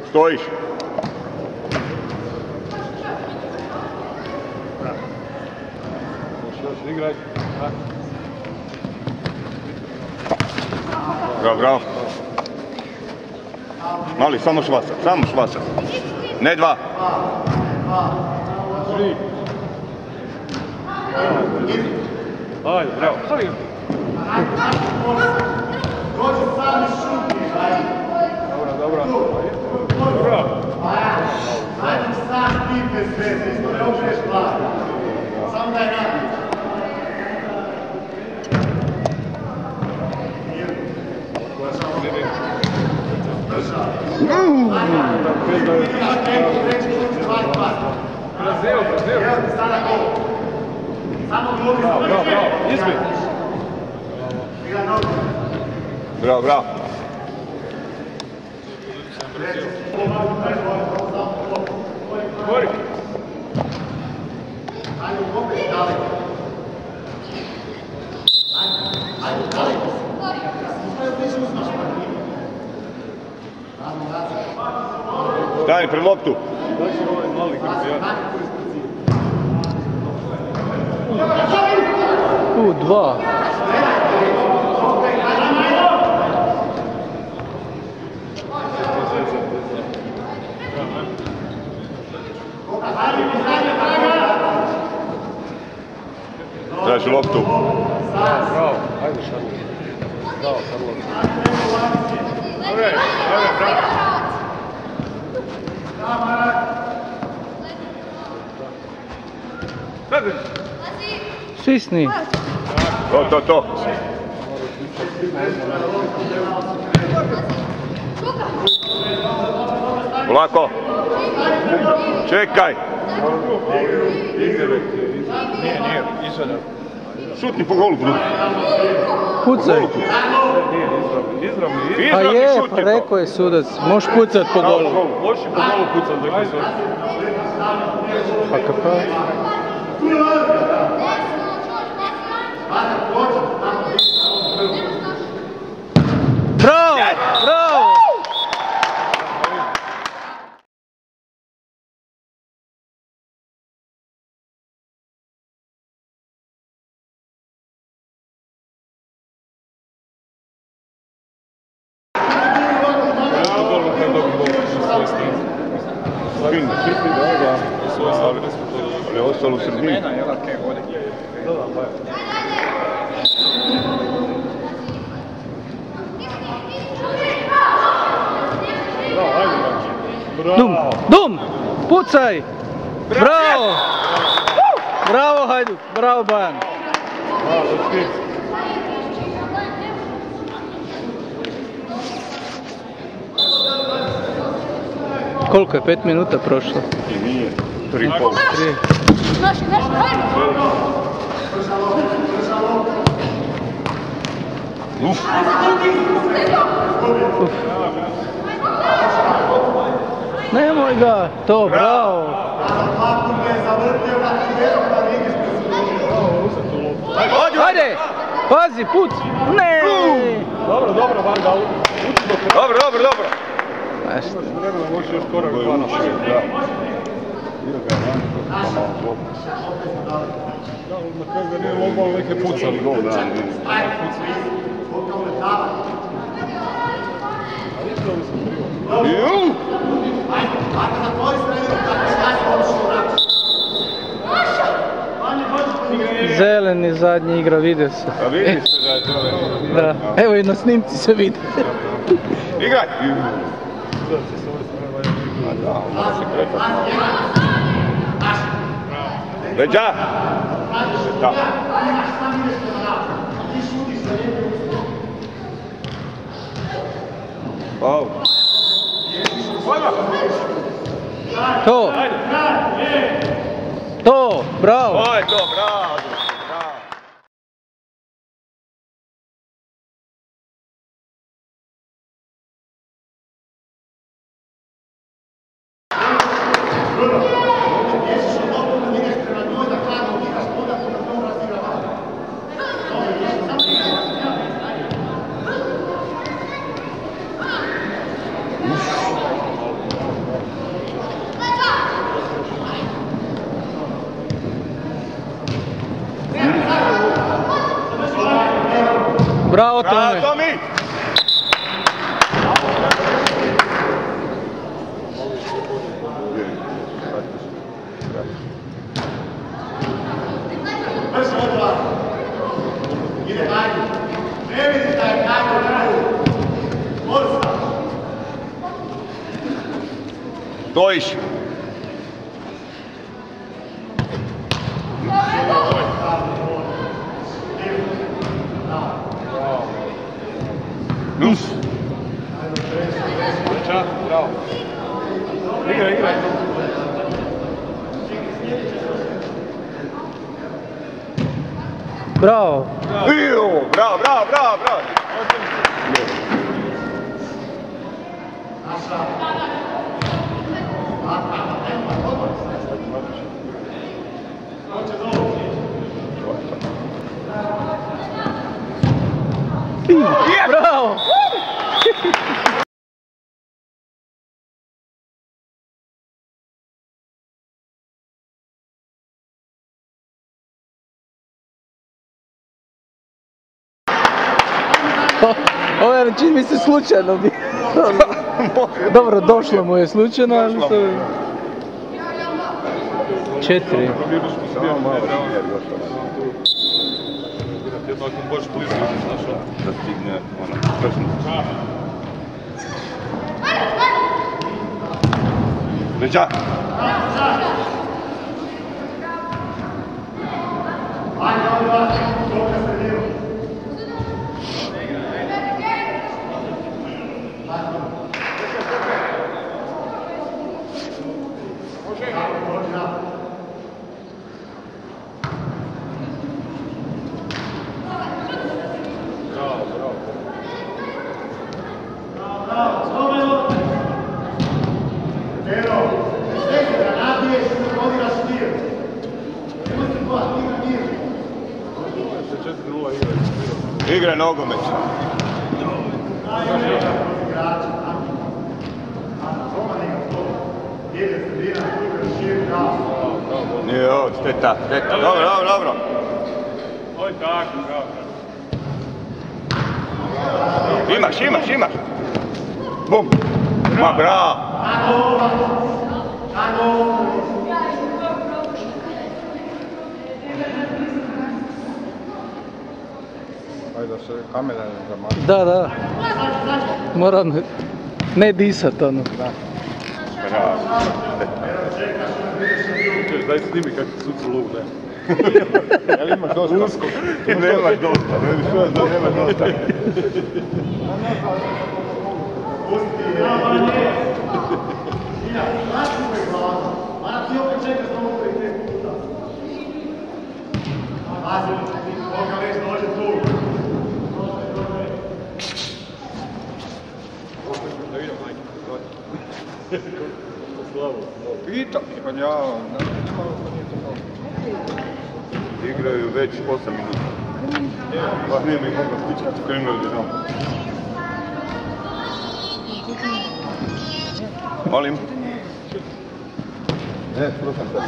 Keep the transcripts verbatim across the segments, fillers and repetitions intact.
Stojiš. Bravo, bravo. Mali, samo švaca, samo švaca. Ne dva. Ajde, bravo. Dobro, dobro. Dobro. Ajde sam ti bez veze, isto ne ožeš glavu. Samo daj radi. Brazil, Brazil. Samo glubi. Bravo, bravo, bravo. Izbi. Bravo, bravo. Gori. Ajde, opet daleko. Ajde, daleko. Sve više uzmaš, pa nije. Stani pred loptu. U, dva. Traži loptu. Bravo, ajde Šarlo. Bravo, Šarlo. Dobre, dobre, bravo. Sisni. To, to, to. Polako. Čekaj. Nije, nije, izvada. Šutni po golu, Bruno. Pucaj. Nije, izravni, izravni. Pa je, pa rekao je sudac. Možeš pucat po golu. Možeš i po golu pucat, rekao se. Pa kapa. Bravo! Bravo! Ali je ostalo u sredini. Dum! Dum! Pucaj! Bravo! Bravo Hajduk! Bravo Bajan! Koliko je? Pet minuta prošlo? Nije. Tri i pol. Tri. Naši, naši, hajde! Uf. Uf. Nemoj ga! To, bravo! Ajde! Pazi, puc! Ne! Dobro, dobro, Varga. Dobro, dobro, dobro. Nešto. Vremena može još korak dva na šest. Da. Dio ga je van, pa malo klopu. Da, na kraju ga nije lobalo neke pucali gol. Da, nije. Ju! Zeleni zadnji igra, vidio se. A vidi se da je to... Da, evo i na snimci se vidi. Igraj! Da, se s ove strane valja A da, mora se kretati. Leđa! Da. Wow. To! To! Bravo! To je to, bravo! Bravo, Tome! Bravo, Tomi! Brzo odla. Ide Hajdu. Ne vidi taj Hajdu prvu. Borsa. Stojiš. Nus. Bravo. Igraj, igraj. Bravo! Bravo, bravo, bravo, bravo! Bravo! Ovo je, čini mi se, slučajno bi. Dobro, došlo mu je slučajno, ali to... Četiri. Samo malo smjer, gotovo. Jedno ako baš blizu, znaš ono. Da stigne, ono, prsnuti. Leđa! Hajde odla. Dobro sredinu. Igra nogomet. Nije ovo, šteta, šteta. Dobro, dobro, dobro. Oj, tako, bravo. Imaš, imaš, imaš. Bum. Ma, bravo. Ajde da se kamera ne zamati. Da, da. Moram ne disat ono. Bravo. Daj snimi kak ti suci luk, ne? Jel imaš dosta? Uskog. Nemaš dosta, ne bi što da nemaš dosta. Pita, pa ja, igraju već osam minuta. Pa nije mi mogla stići kad su krenuli do doma. Molim? Ne, slušam te.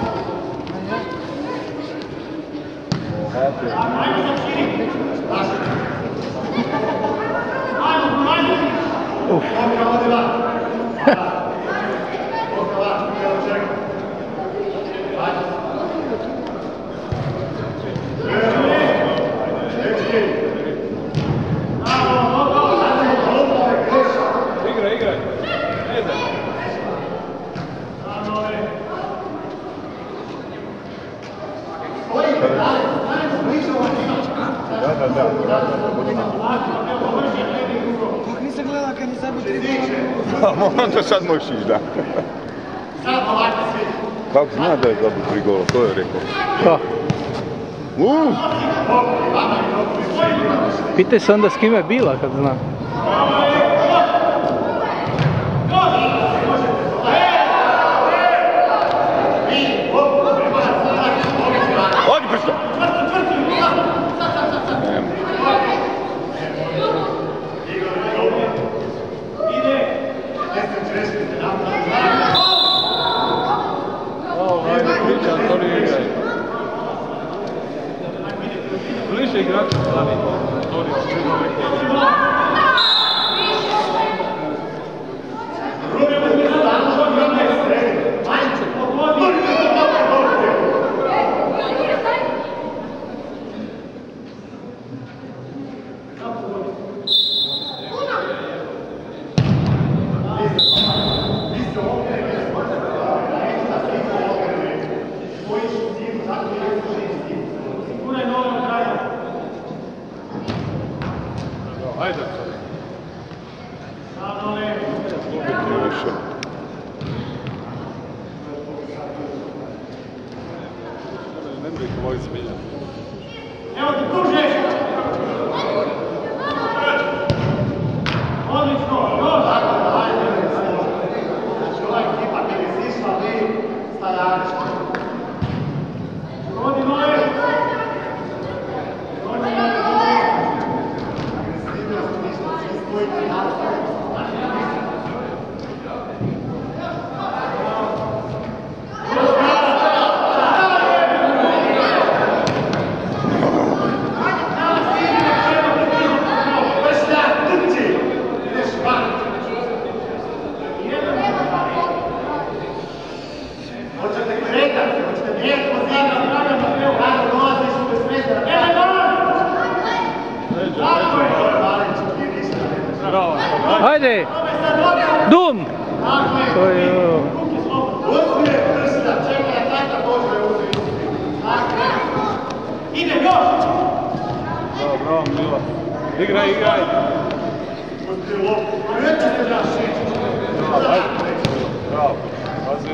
Uf. Igraj, igraj. Ne daj. Da, da, da. Kako nisam gledala kad je zabio tri gola? Onda sad možeš ići, da. Kako zna da je zabio tri gola, to je rekao. Pa, Uuu! pitaj se onda s kime je bila kad zna. Odi brzo! O, ajde, priča, Antoni igraj. Bliže igrača stavi. Evo ti kružeš! Odlično, još! Znači ova ekipa kad je sišla, vi stajalište. Rodi noje! Rodi noje! Agresivnost, ništa, svi stojite i nastavite. Hajde! Dum! To je ovo. Ide još! Bravo, bravo, Mila. Igraj, igraj! Bravo, pazi.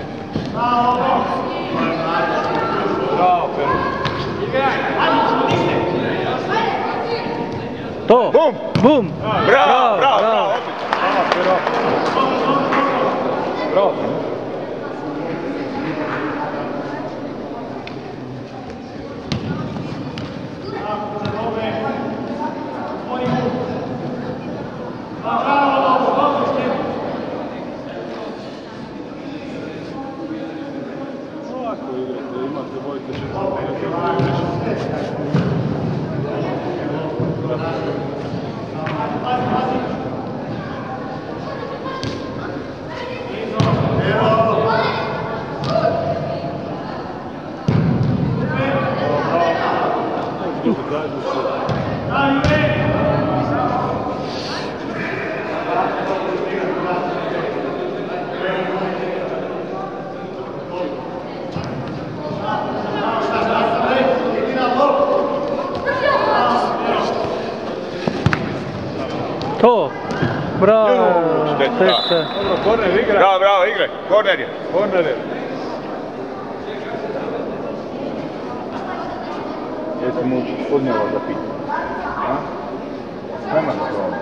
Bravo, Pero. To! Bum! Bum! Bravo, bravo, bravo! Bravo, Pero. Bravo. Ovako igrate, imate bojite četiri. To! Bravo! Šteta. Dobro, korner, igraj. Bravo, bravo, igraj. Korner je. Korner je. Jesi mu odnijela za pit? Nema na to.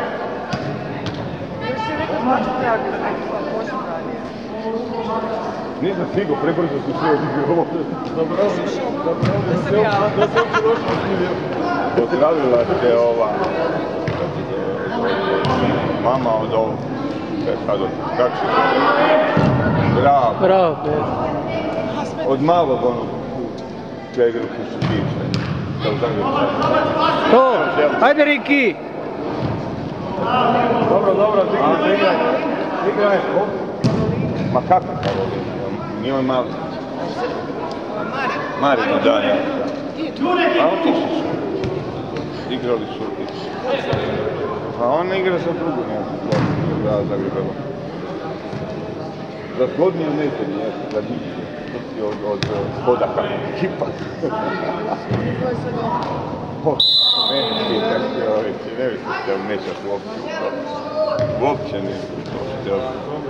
Nisam stigo, prebrzo su sve odigrao. Dobro, dobro, da se uopće došlo s njim. Pozdravila te ova mama od ovog. Sad od, kako se zove? Bravo. Bravo, Pero. Od malog onog čega ruku su tiče. To! Hajde, Riki! Dobro, dobro, igraj, igraj. Igraj. Ma kako kao ovdje? Nije on mali. Marino, da, ja. A otišli su. Igrali su otišli. A on igra sa drugom, ja sam to da Zagrebelo. Za shodnije metenje, ja sam za njih. Od, od Hodaka. Ipak. Meni ti kakvi ovici, ne bi se htio mešati uopće u to. Uopće ne bi se htio.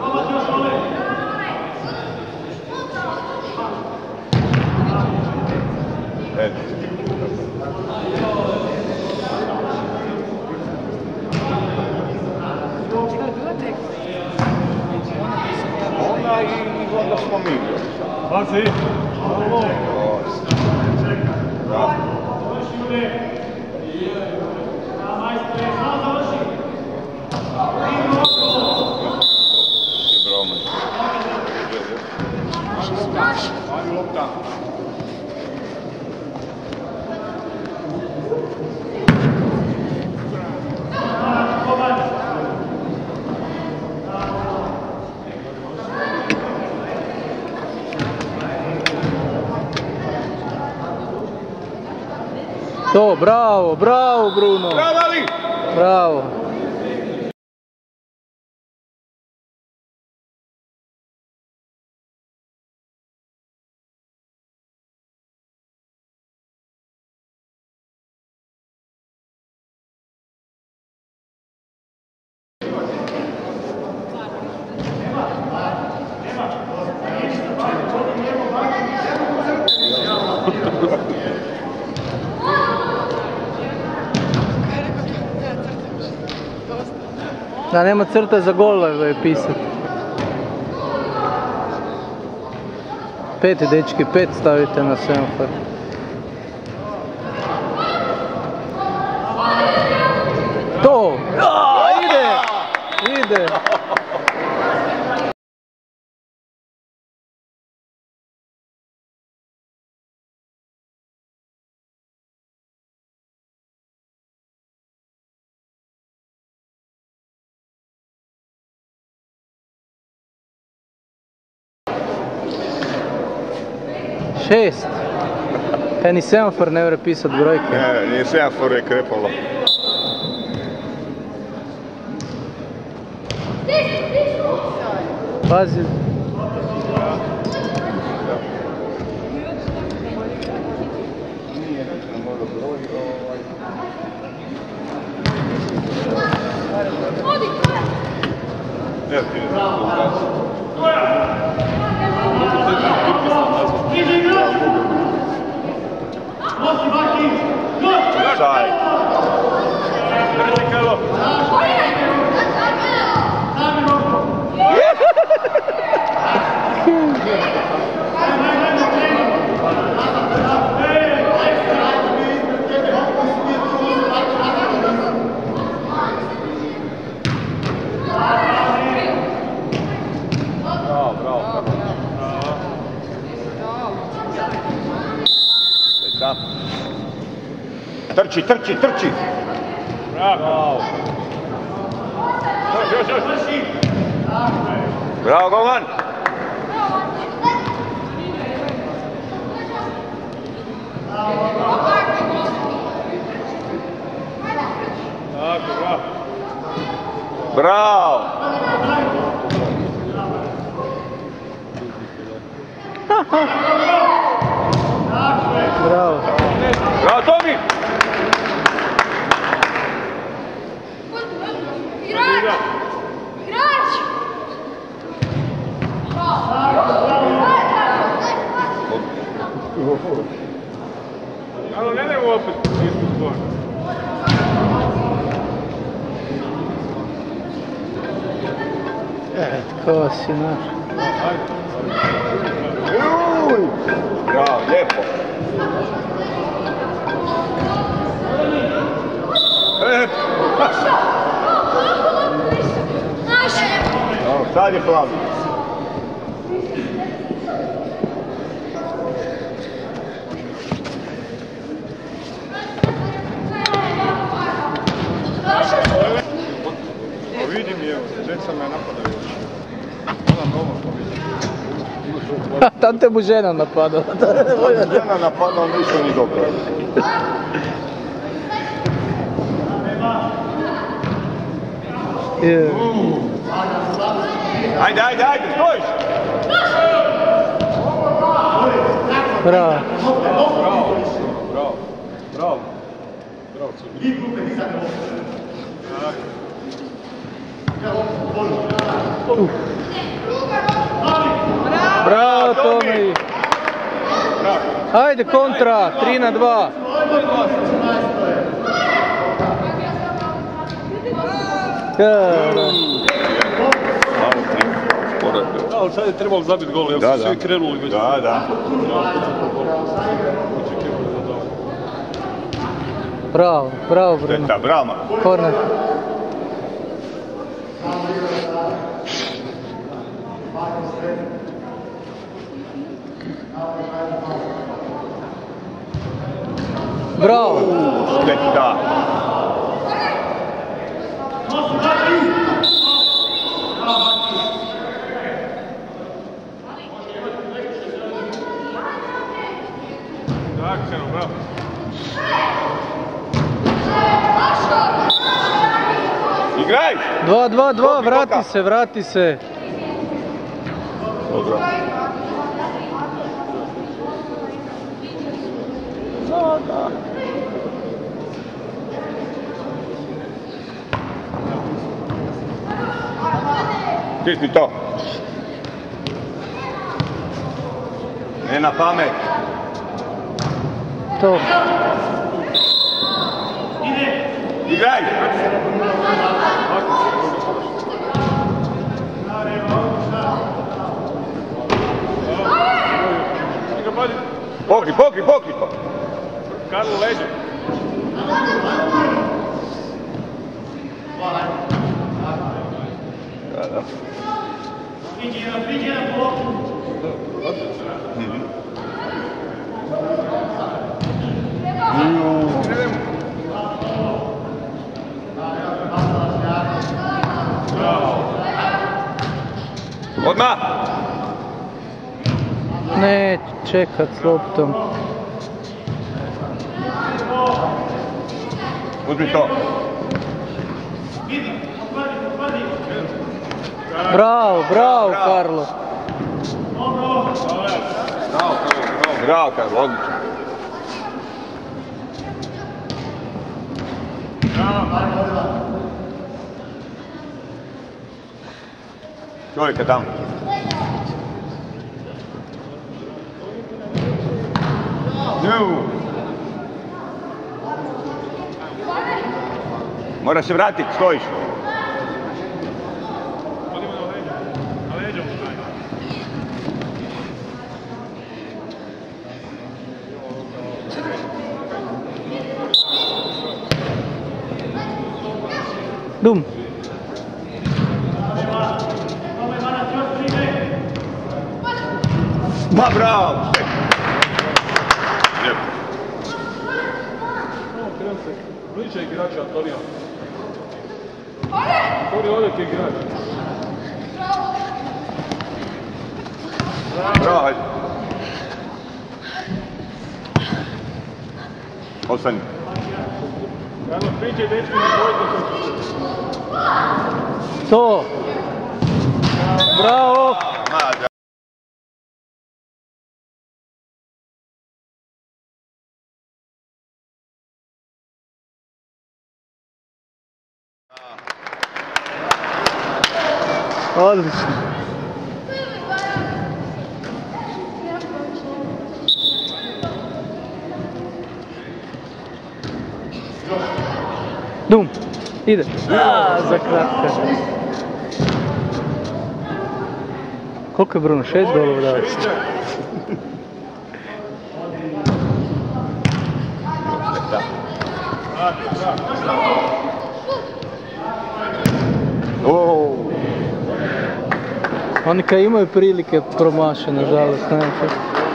Eto. Ona i onda smo mi igrali. Pazi. Da. Ajde lopta. To, bravo, bravo Bruno. Bravo, Ali! Bravo. Da nema crta za golove pisati. Pet dečki, pet stavite na semafor. To! A, ide! Ide! Šest. E, ni semafor ne vre pisat brojke. Ne, ni semafor je krepalo. Pazi. Ne, ti ne. Saj. Bravo, bravo. Trči, trči, trči! Bravo! Još, još, još! Bravo, golman! Bravo! Bravo! Bravo, Tomi! Ali ne nemo opet istu stvar. E, tko si naš? Uj! Bravo, lijepo! E, no, sad je plavi. Vidim je, djeca me napadaju. Ona nova pa vidim. Tam te mu žena napadala. Žena napadala, nisu ni dobro. Je. Ajde, ajde, ajde, stojiš! Bravo. Bravo, bravo, bravo. Bravo, Crni. Bravo, Tomi! Ajde, kontra, tri na dva. Da, ali sad je trebalo zabiti gol, jer su svi krenuli već. Da, da. Bravo, bravo Bruno. Da, bravo. Korner. Bravo. Šteta. Tak, bravo. Igraj! Dva, dva, dva, Kopi, vrati koka. se, vrati se. Dobro. Stisni to. Ne na pamet. To. Igraj! Pokri, pokri, pokri! Karlo leđe. Da. Priđi jedan, priđi jedan blok. Odmah! Ne, čekat s loptom. Uzmi to. Bravo, bravo, Karlo. Bravo, Karlo, odlično. Čovjeka tamo. Mora se vratiti, stojiš. Odimo na leđe. Na leđe mu daj. Dum. Ma bravo! Lijepo. Krenu se. Bliže igrača, Antonija. Antonija, ovdje ti igrač. Bravo, hajde. Ostani. Karlo, priđe, dečki, ne bojte se. To. Bravo. Ma, da. Odlično. Dum. Ide. A, za kratka. Koliko je Bruno? Šest golova dao si. Oh. Oni kad imaju prilike promaše, nažalost, neće.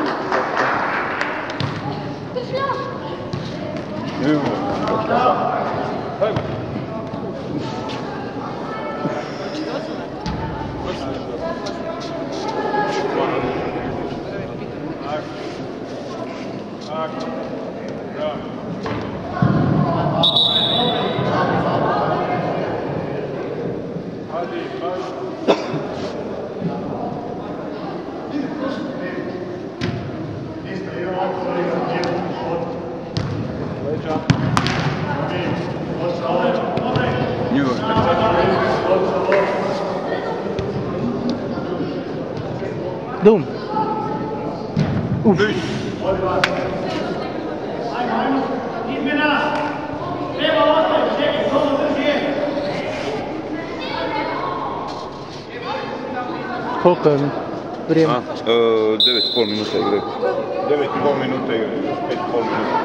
Dum. Uf. Koliko je vrijeme? devet i pol minuta igre. devet i pol minuta igre, još pet i pol minuta.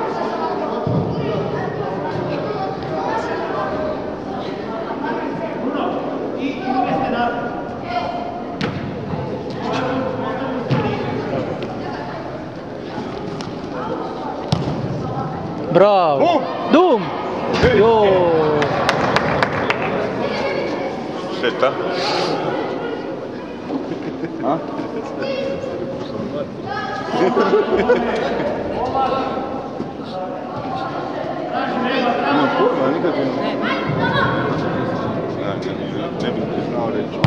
Bravo! Dum! Dum! Jo! Šteta. A? Nema pojma, nikad ne. Ne bih ti znao reći.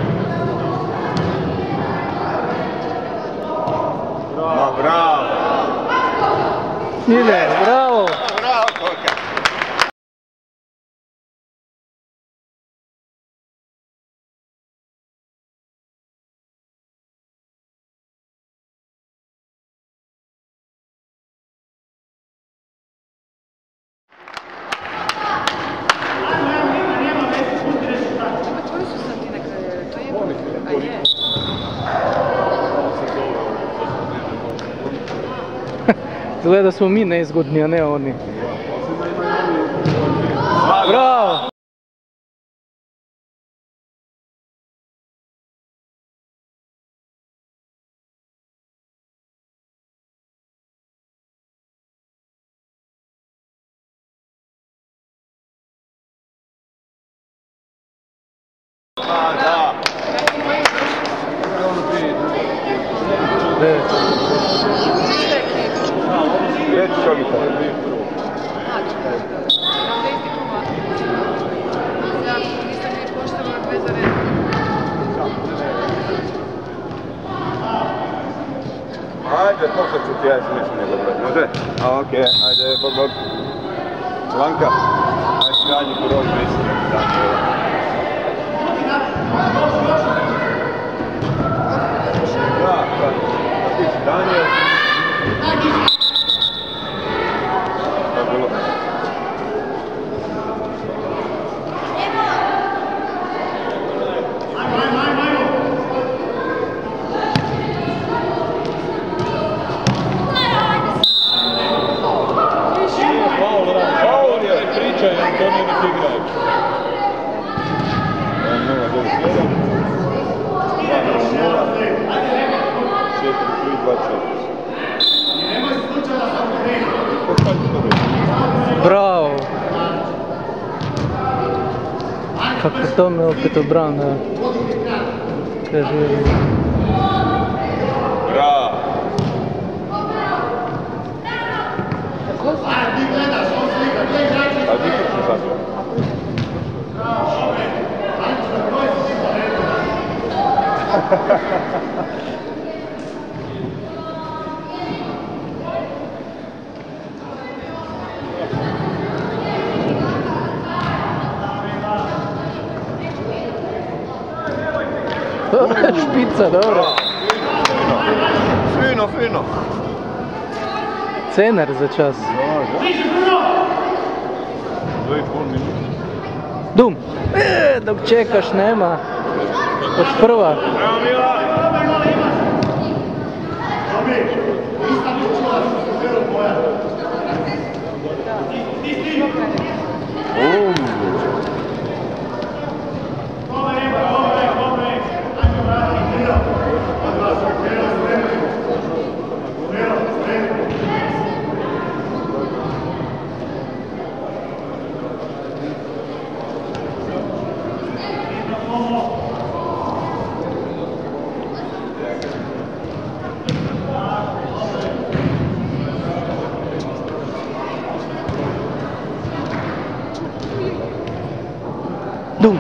Ma bravo! Ide, bravo! Bravo, Koka! Koji su sad ti na kraju? To je... A je? Izgleda da smo mi neizgodni, a ne oni. Bravo! A, da! Devet. Reći čovjeka. Ajde, poslat ću ti, ja si mislim nego broj. Može? A, okej, ajde, bog, bog. Lanka, ajde, skrađi kurov, mislim, Danijela. Da, da, da ti si Danijel. Da je bilo. Paul je priča i Antonio nek igrač. nula devet jedan, nula četiri tri dva četiri. Bravo! Kako to me opet obrana. Kaže... Bravo! A di kako se zabio? Špica, dobro. Fino, fino. Cenar za čas. Dve i pol minuta. Dum! E, dok čekaš nema. Od prva. Bravo, Mila! Dum!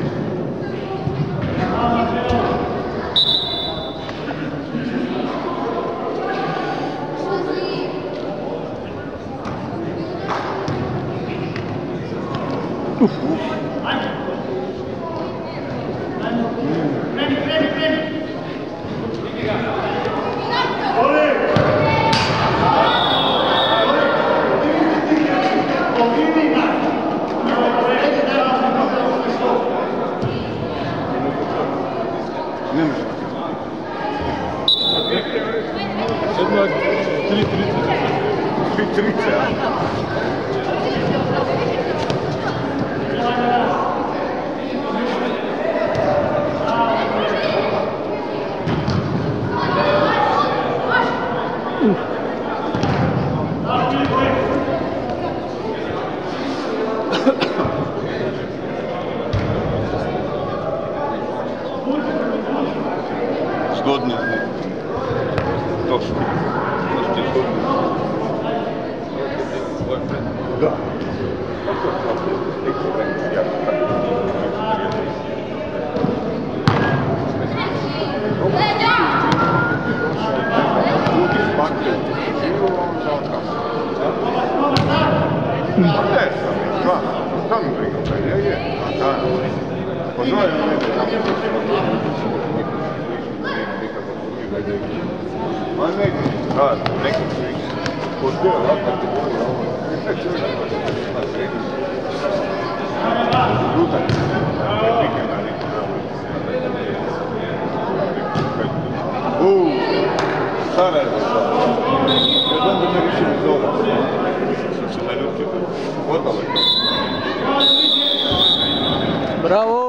Sedma, tri trice. Tri trice, a? Pa zove on ide tamo. Ma neki, rad, neki trik. Postoje ovakva kategorija, ovo je sve čovjek na srednju. Ljutak, ne pike na neki pravo. Uuu, Sarajevo sad. Još onda me više ne zove. Sam se naljutio. Odalo je. Bravo!